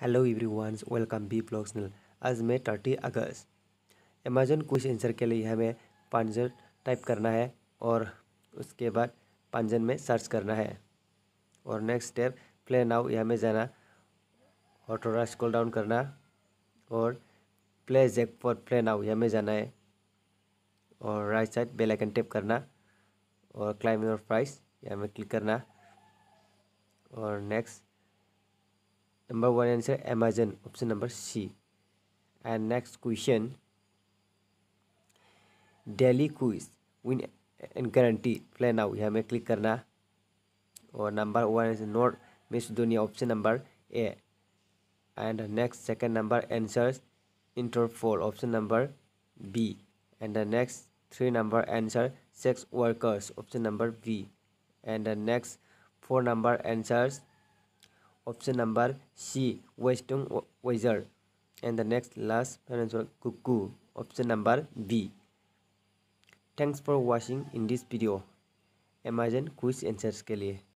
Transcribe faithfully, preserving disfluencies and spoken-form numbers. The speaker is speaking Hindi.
Hello everyone, welcome B blog channel. आज मैं थर्टी अगस्त अमेजन क्विज आंसर के लिए हमें पंजन टाइप करना है और उसके बाद पंजन में सर्च करना है और नेक्स्ट स्टेप प्ले नाउ यहाँ में जाना और थोड़ा स्क्रॉल डाउन करना और प्ले जैकपॉट प्ले नाउ यहाँ में जाना है और right side bell icon tap करना और क्लाइम योर प्राइस यहाँ में क्लिक करना और next number one answer Amazon, option number C. And next question, daily quiz win and guarantee play now यहाँ में क्लिक करना और number one is not miss दुनिया, option number A. And next second number answers Interpol, option number B. And the next three number answer sex workers, option number B. And the next four number answers option number C, western weather. And the next last financial cuckoo, option number B. Thanks for watching in this video Amazon quiz answers के लिए।